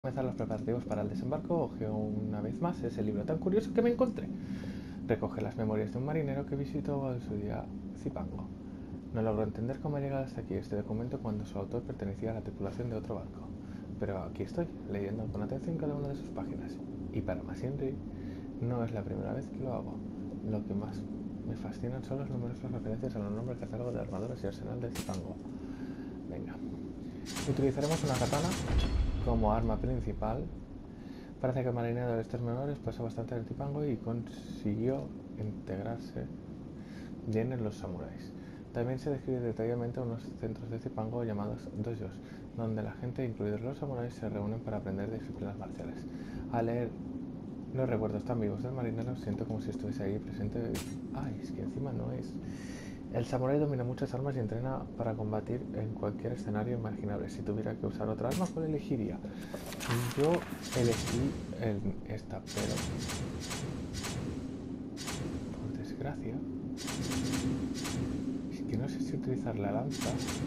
Comenzar los preparativos para el desembarco, ojeo una vez más ese libro tan curioso que me encontré. Recoge las memorias de un marinero que visitó en su día Zipango. No logro entender cómo ha llegado hasta aquí este documento cuando su autor pertenecía a la tripulación de otro barco. Pero aquí estoy, leyendo con atención cada una de sus páginas. Y para más Henry, no es la primera vez que lo hago. Lo que más me fascinan son las numerosas referencias a los nombres del catálogo de armaduras y arsenal de Zipango. Venga. Utilizaremos una katana como arma principal. Parece que el marinero de estos menores pasó bastante en el Zipango y consiguió integrarse bien en los samuráis. También se describe detalladamente unos centros de Zipango llamados dojos, donde la gente, incluidos los samuráis, se reúnen para aprender disciplinas marciales. Al leer los recuerdos tan vivos del marinero, siento como si estuviese ahí presente. Ay, es que encima no es. El samurái domina muchas armas y entrena para combatir en cualquier escenario imaginable. Si tuviera que usar otra arma, ¿cuál elegiría? Yo elegí esta, pero por desgracia es que no sé si utilizar la lanza.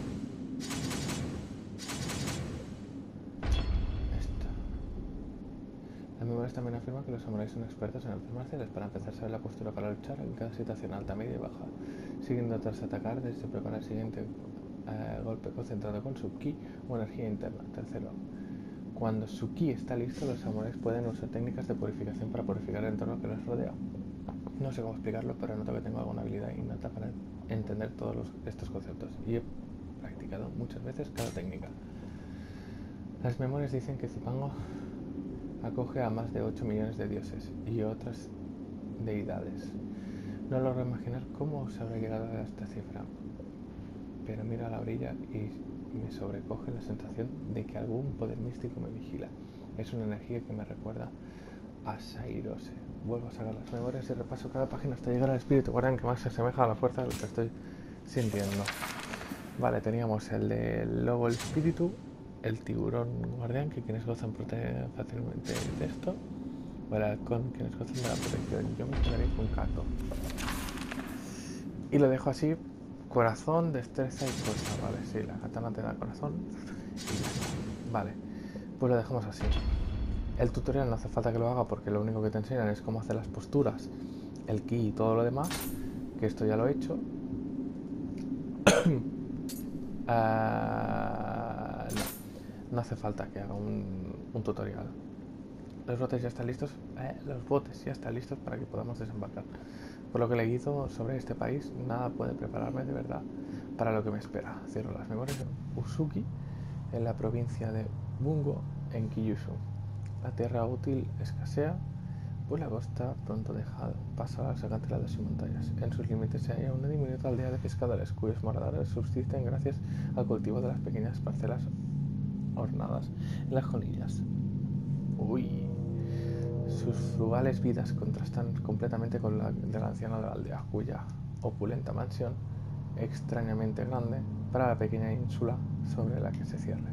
Esta. Las memorias también afirman que los samuráis son expertos en artes marciales. Para empezar, saber la postura para luchar en cada situación alta, media y baja. Siguiendo tras atacar, desde preparar el siguiente golpe concentrado con su ki o energía interna. Tercero, cuando su ki está listo, los samuráis pueden usar técnicas de purificación para purificar el entorno que les rodea. No sé cómo explicarlo, pero noto que tengo alguna habilidad innata para entender todos estos conceptos y he practicado muchas veces cada técnica. Las memorias dicen que Zipango acoge a más de 8 millones de dioses y otras deidades. No logro imaginar cómo se habrá llegado a esta cifra, pero miro a la orilla y me sobrecoge la sensación de que algún poder místico me vigila. Es una energía que me recuerda a Sairose. Vuelvo a sacar las memorias y repaso cada página hasta llegar al espíritu guardián que más se asemeja a la fuerza de lo que estoy sintiendo. Vale, teníamos el del lobo, el espíritu, el tiburón guardián, que quienes gozan protegen fácilmente de esto, o el halcón, quienes gozan de la protección. Yo me quedaría con Kato. Y lo dejo así: corazón, destreza y fuerza. Vale, sí, la katana te da corazón y ya está. Vale, pues lo dejamos así. El tutorial no hace falta que lo haga porque lo único que te enseñan es cómo hacer las posturas, el ki y todo lo demás, que esto ya lo he hecho. No hace falta que haga un tutorial. Los botes ya están listos. Los botes ya están listos para que podamos desembarcar. Por lo que le hizo sobre este país, nada puede prepararme de verdad para lo que me espera. Cierro las memorias de Usuki, en la provincia de Bungo, en Kyushu. La tierra útil escasea, pues la costa pronto deja paso a las acantilados y montañas. En sus límites se halla una diminuta aldea de pescadores, cuyos moradores subsisten gracias al cultivo de las pequeñas parcelas ornadas en las colillas. Uy, sus frugales vidas contrastan completamente con la del anciano de la aldea, cuya opulenta mansión, extrañamente grande para la pequeña ínsula sobre la que se cierne,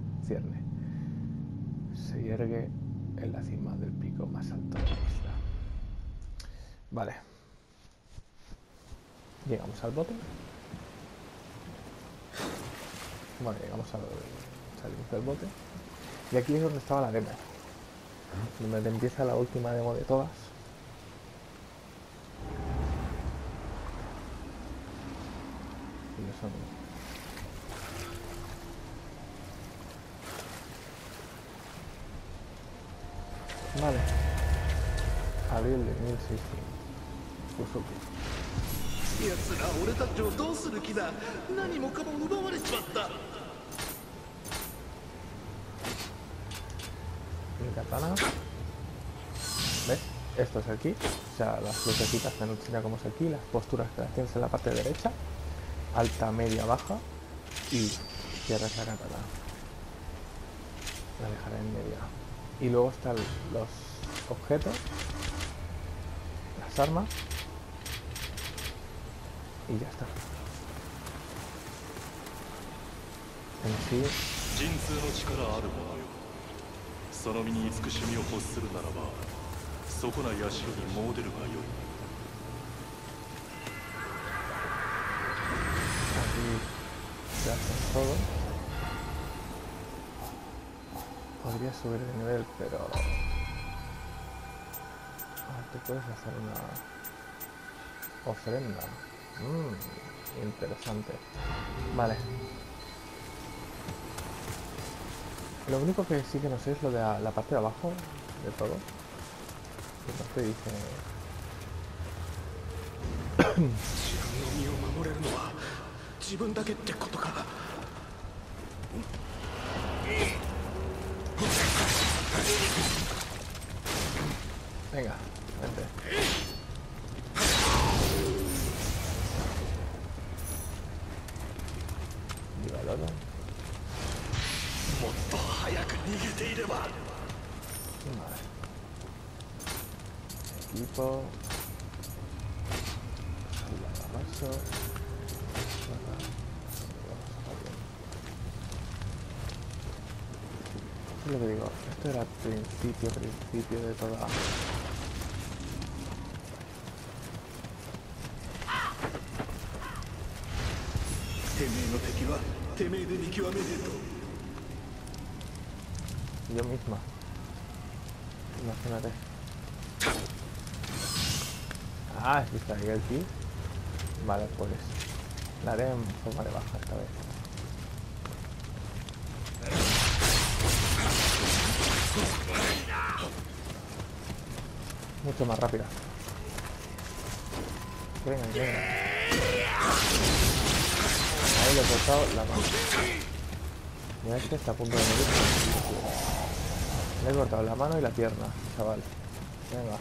se yergue en la cima del pico más alto de la isla. Vale, llegamos al bote. Bueno, salimos del bote y aquí es donde estaba la demo, donde empieza la última demo de todas. Y eso vale, abril de 1600. Usuki. 奴ら俺たちをどうする気だ。何もかも奪われちまった。 Mi katana. ¿Ves? Esto es aquí. O sea, las lucecitas te enseñan cómo es aquí. Las posturas que las tienes en la parte derecha. Alta, media, baja. Y cierras la katana. La dejaré en media. Y luego están los objetos. Las armas. Y ya está. En sí, 神通の力ある者よ。その身に慈しみを欲するならば、そこな社に詣でるがよい。 aquí ya está todo. Podría subir de nivel, pero... Ah, tú puedes hacer una ofrenda. Interesante. Vale. Lo único que sí que no sé es lo de la parte de abajo de todo. Que no te dice... 自分の身を守れるのは自分だけってことか。 Venga, vente. Viva el oro. もっと早く逃げていれば。 Vale. Equipo. Paso. Es lo que digo, esto era principio de toda... てめえの敵はてめえで見極めねえと。 Yo misma. Imagínate. Ah, ¿es está ahí aquí? Vale, pues la haré en forma de baja esta vez. Mucho más rápida. Venga, venga. Ahí le he cortado la mano. Mira, este está a punto de morir. Le he cortado la mano y la pierna, chaval. Venga.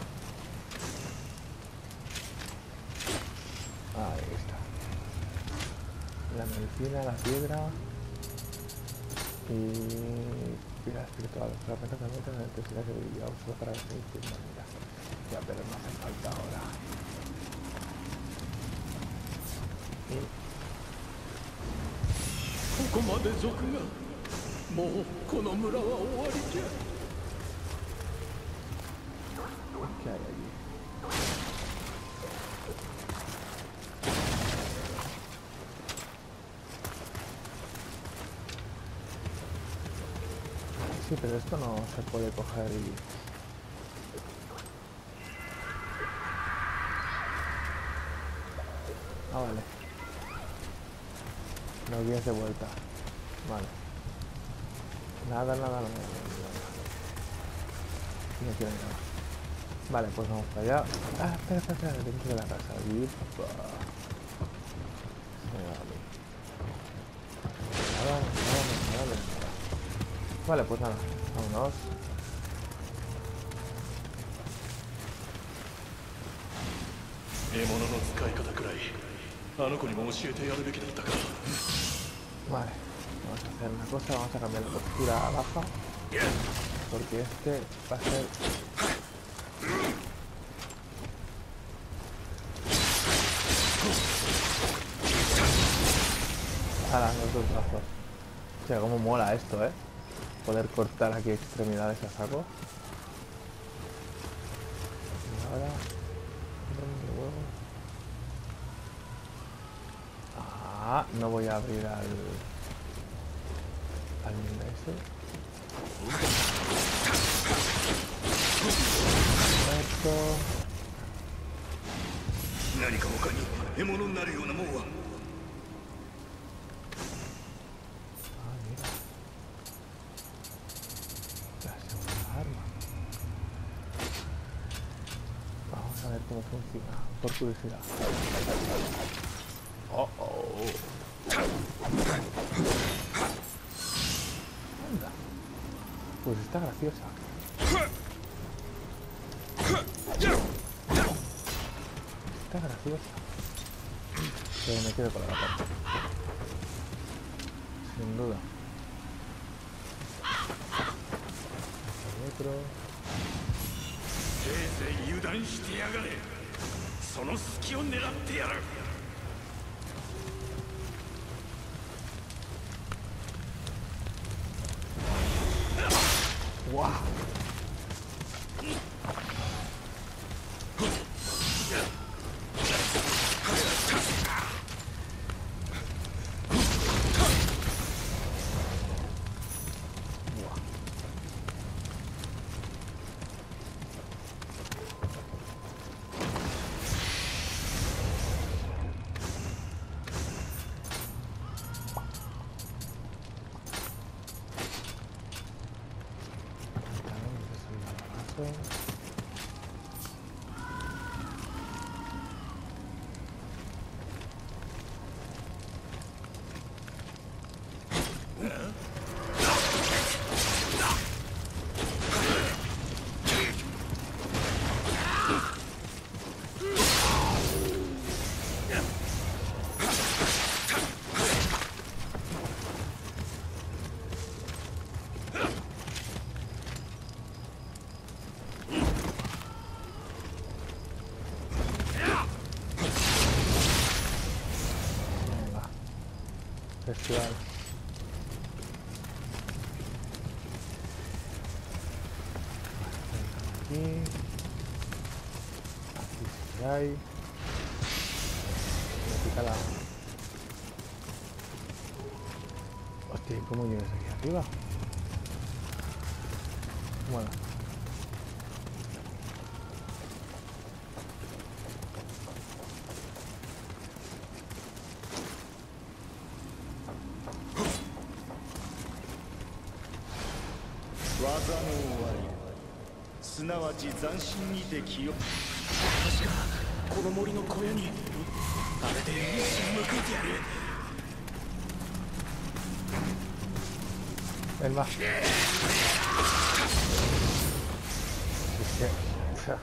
Ahí está. La medicina, la piedra. Y... piedra espiritual. Fragmentos de mente de electricidad que vivía solo para destruir manera. Ya, pero no hace falta ahora. Y... ここまで賊が。もうこの村は終わりじゃ。 ¿Qué hay allí? Sí, pero esto no se puede coger y... Ah, vale. No guías de vuelta. Vale. Nada. No quiero nada. Vale, pues vamos para allá. Ah, espera, dentro de la casa. Y... Nada. Vale, pues nada, vámonos. Vale, vamos a hacer una cosa, vamos a cambiar la postura a baja. Porque este va a ser... Ahora, los dos brazos. O sea, cómo mola esto, poder cortar aquí extremidades a saco. Y ahora... Ah, no voy a abrir al ese. Esto... 何か他に獲物になるようなもんは。 cómo funciona, por curiosidad. Anda. Pues está graciosa. Está graciosa. Pero me quedo con la parte. Sin duda. Otro. 油断してやがれ。その隙を狙ってやる。 わあ。 esto. Festival. Aquí. Aquí sí que hay. Me pica la... Hostia, ¿cómo llegas aquí arriba? Bueno. El más. Es que... O sea,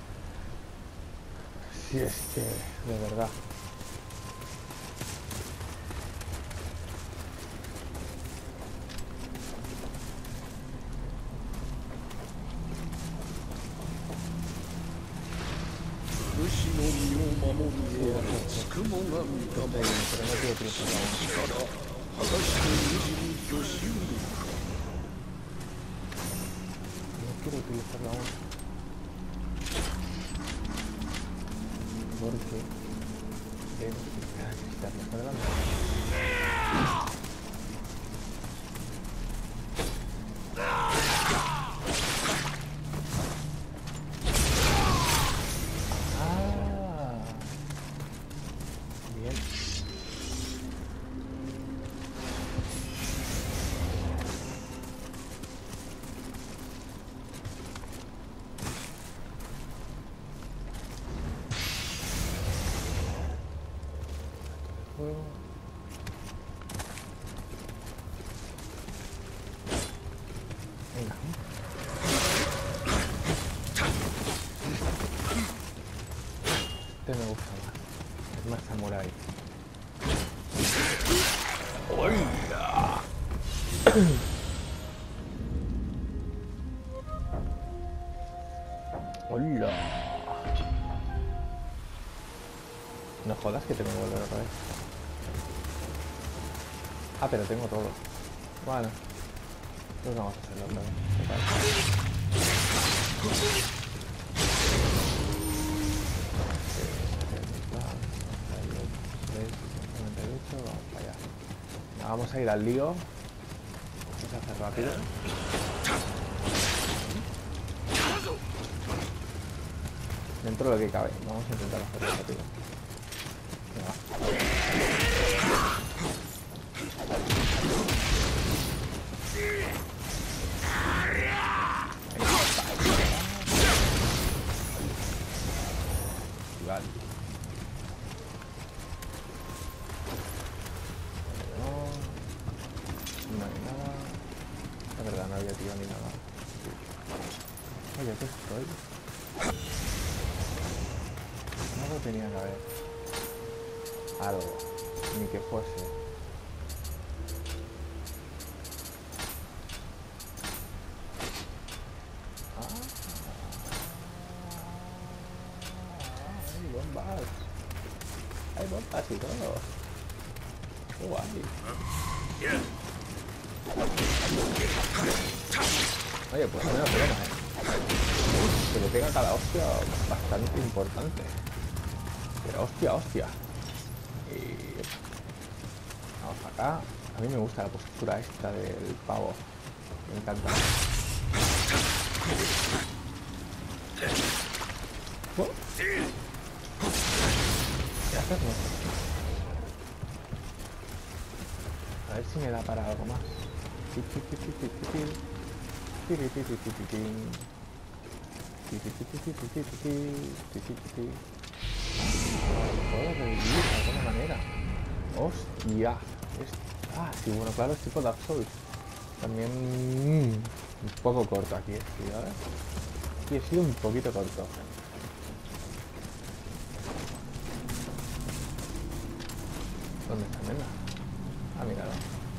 si es que... De verdad. Pero no quiero utilizar la onda. No quiero utilizar la onda. Porque tengo que quitarme para adelante. Venga. Este me gusta más. Es más samurai. ¡Hola! ¡Hola! No jodas que tengo que volver otra vez. Ah, pero tengo todo. Bueno. Pues vamos a hacerlo otra vez. Vamos para allá. Vamos a ir al lío. Vamos a hacer rápido. Dentro de lo que cabe. Vamos a intentar hacerlo rápido. Venga. Vale. No hay nada. La verdad no había tirado ni nada. Oye, ¿qué estoy? No lo tenía que haber. Algo. Ni que fuese. Hay bombas y todo. Qué guay. Oye, pues no es broma, que le pega cada hostia bastante importante. Pero hostia. Y... vamos acá. A mí me gusta la postura esta del pavo. Me encanta. ¿Qué haces? A ver si me da para algo más. Lo puedo revivir de alguna manera. ¡Hostia! Sí, bueno, claro, es tipo Dark Souls. También un poco corto aquí, tío, ¿eh? Aquí he sido un poquito corto. ¿Dónde está nena? Ah, míralo.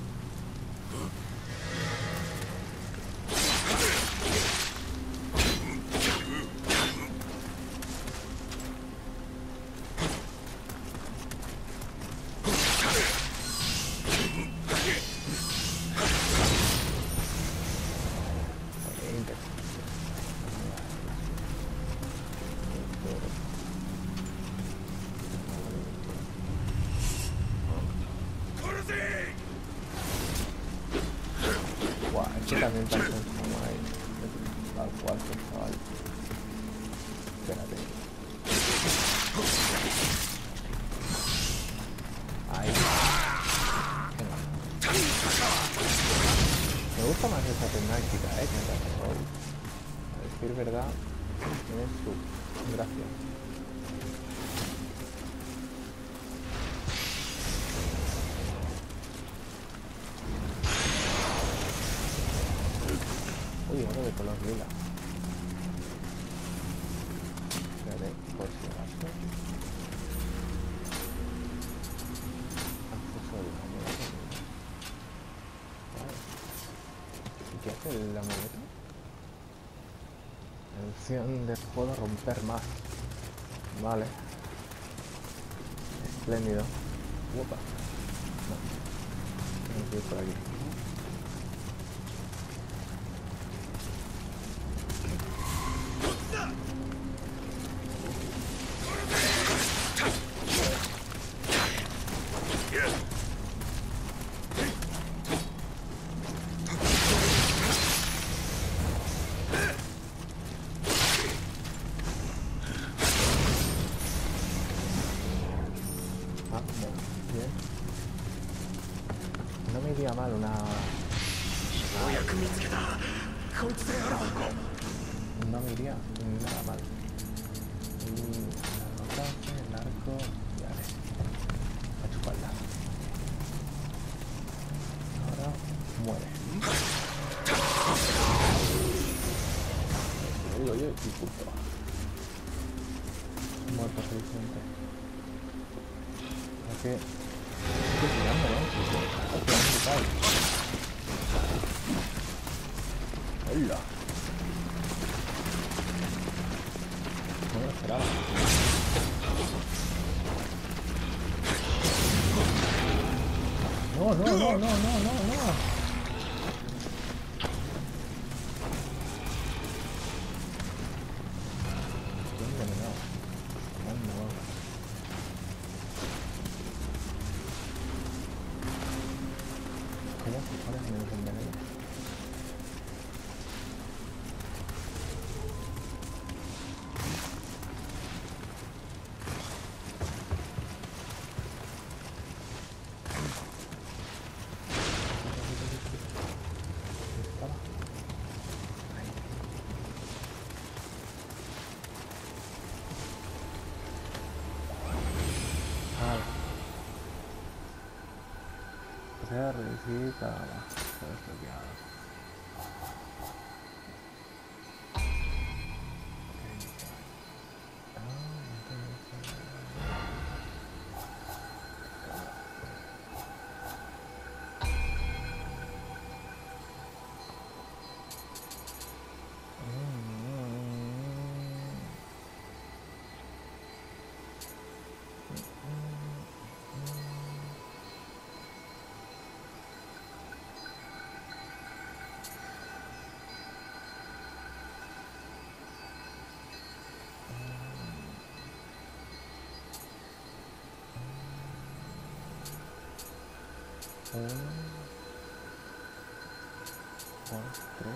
También tan como hay tal cual que chaval. Espérate. Ahí. Venga. Me gusta más esa temática, que en Dark Souls. A decir verdad, tiene su gracia. Uy, ahora de color lila. Espérate, por si acaso. Acceso al amuleto. Vale. ¿Y qué hace el amuleto? Mención de puedo romper más. Vale. Espléndido. Opa. No. Tengo que ir por aquí. Bien. No me iría mal una... No me iría nada mal. Y la rotaje, el arco... Ya ves. A tu espalda. Ahora muere. Lo digo yo y punto. Muerto felizmente. Que estoy tirando, ¿no? ¡Hola! No me lo esperaba. No, no, no, no, no, no, no. Estoy envenenado. No. ¿Cómo cojones me desenveneno? Revisita, está desbloqueado. Uno, dos, tres.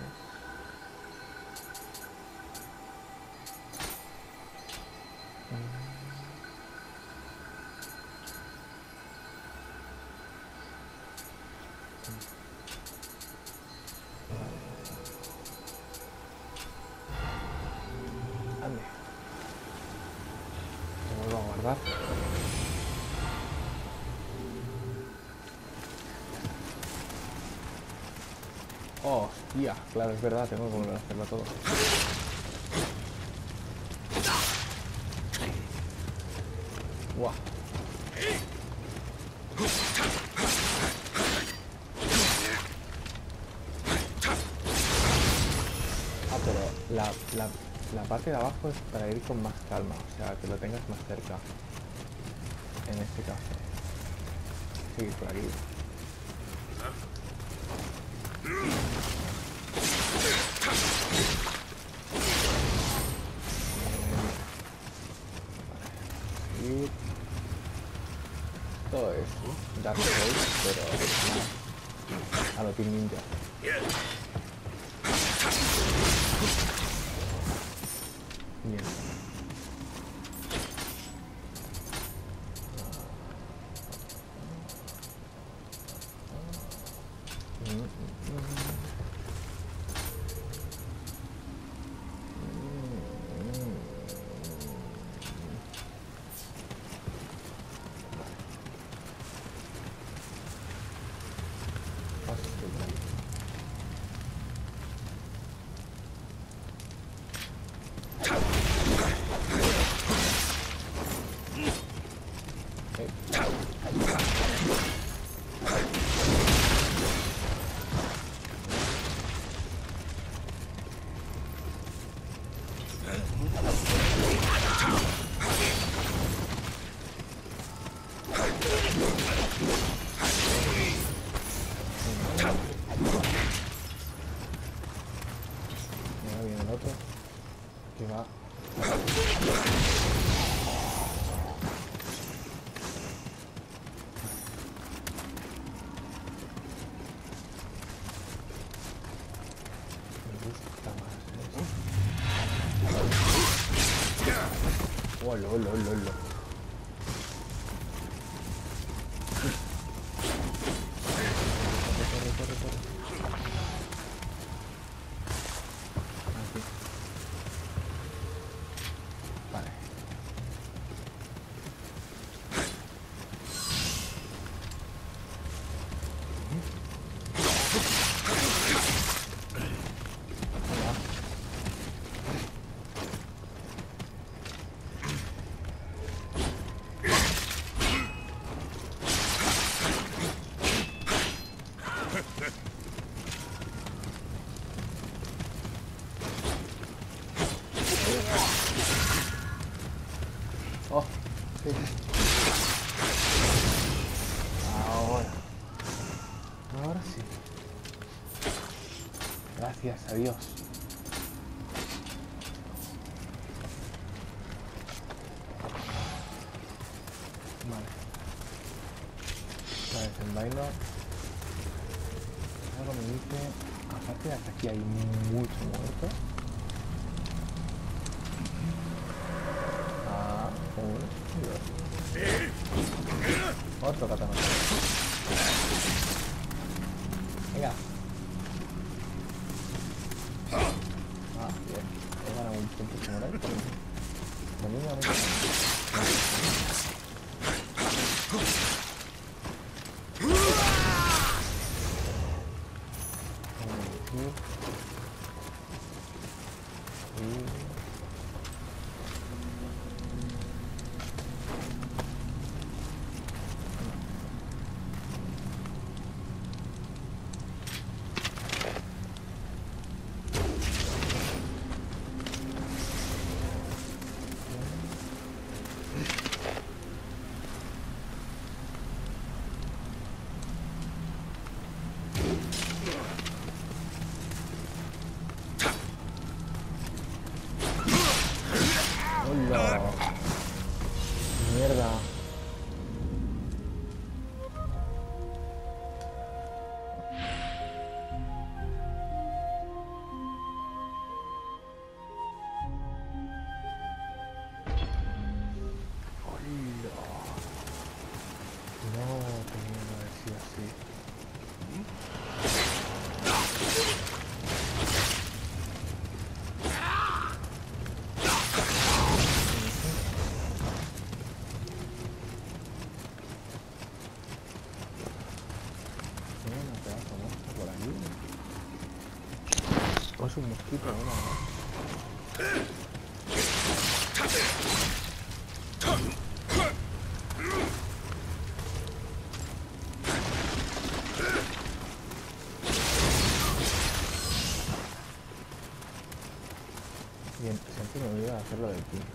cargar. Hostia, claro, es verdad, tengo que volver a hacerlo todo. Guau. Ah, pero la parte de abajo es para ir con más calma, o sea, que lo tengas más cerca. En este caso. Seguir por aquí. Seguir. Todo es Dark Souls, pero a lo Team Ninja. Bien. Oh, lol. Corre. Aquí. Vale. Oh, sí. Ahora sí. Gracias a Dios. Vale. La desenvaino. Algo me dice. Aparte de que aquí hay mucho muerto. Otro katana. Venga. Ah, bien. He ganado un punto samurai. Lo mismo a mí. Es un mosquito, ¿no? Bien, siempre me olvida hacerlo del pin.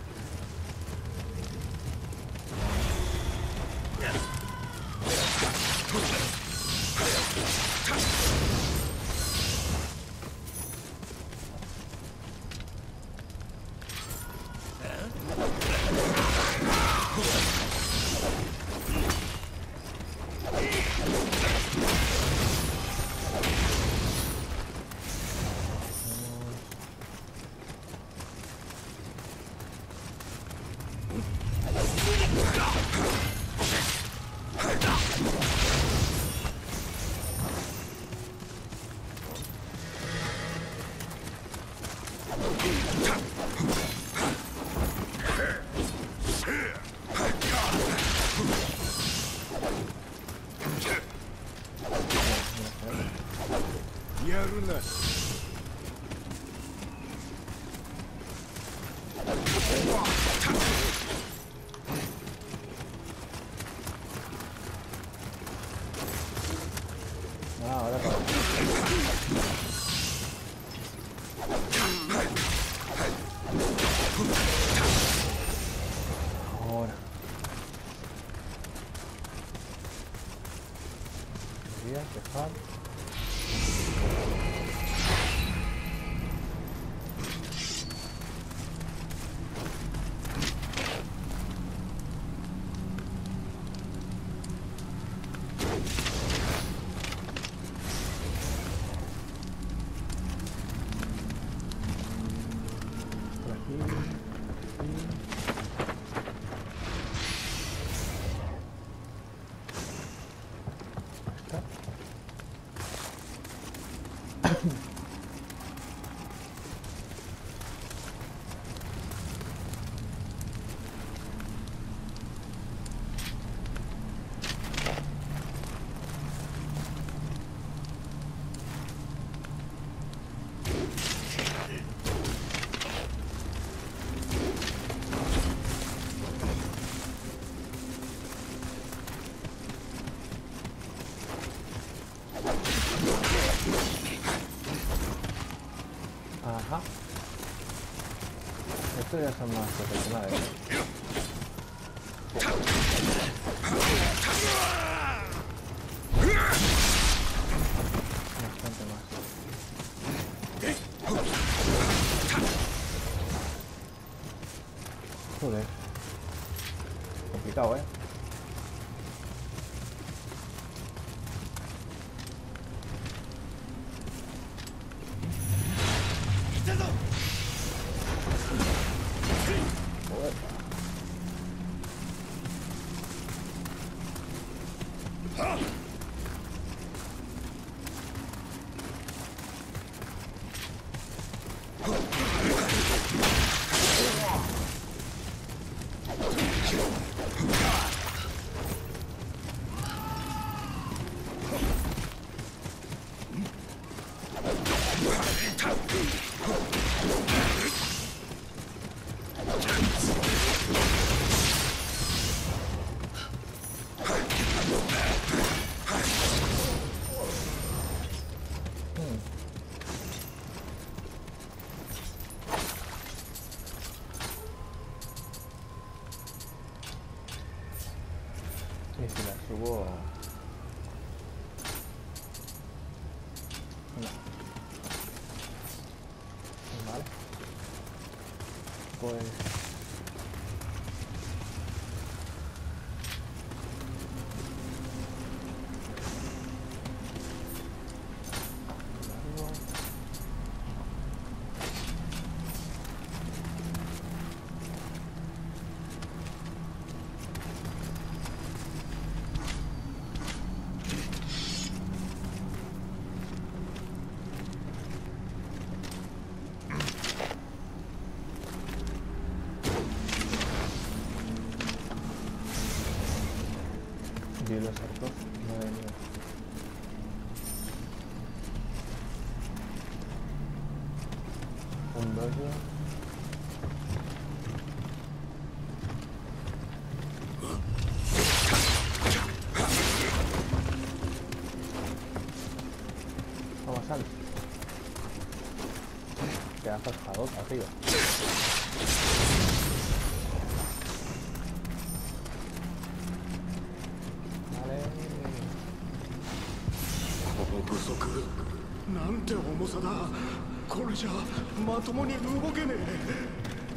Ah, ahora para. Ahora. Deberías dejar. Por aquí. Está. Ajá. Estos ya son más profesionales. Bastante más. Joder. Complicado, ¿eh? Joder. Y si la subo... No. Vale. Pues... largo. Y los arcos, madre mía. Un dojo. Vamos, sal. Queda forjado arriba. Vale. 不足なんて重さだ。これじゃまともに動けねえ。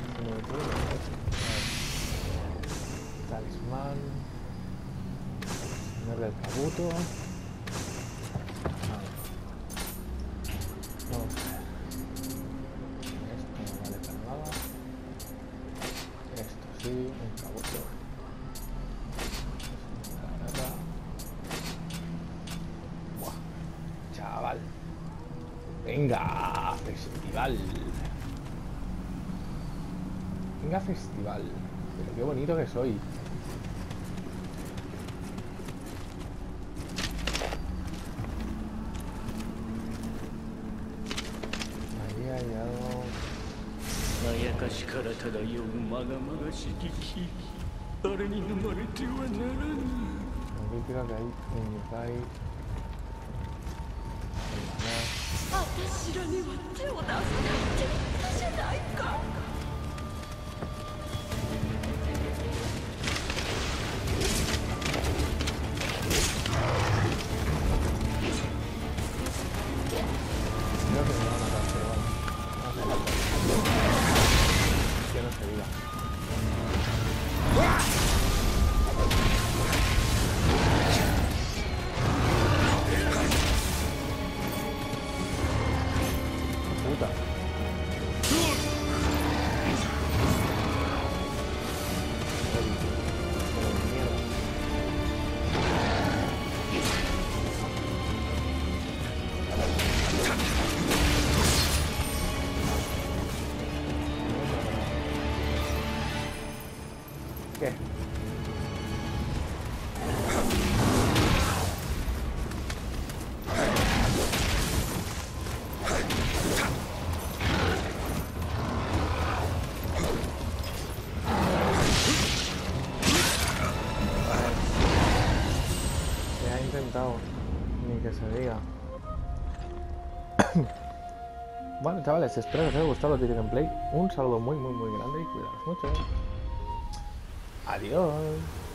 Talismán. Ponerle el cabuto. Vamos a ver. Esto no vale para nada. Esto sí, un cabuto. Nada. Buah, chaval. Venga, festival. Venga, festival. Pero qué bonito que soy. Ahí hay algo. まやかしから漂うまがまがしき気誰に飲まれてはならぬ Aquí creo que hay un Ibai. 私らには手を出さないって言ったじゃないか。 Creo que me van a matar, pero bueno. No hace falta. Que no se diga. Puta. Mierda. ¿Qué? Se ha intentado, ni que se diga. Bueno, chavales, espero que os haya gustado el vídeo gameplay. Un saludo muy grande y cuidaos mucho. Adiós.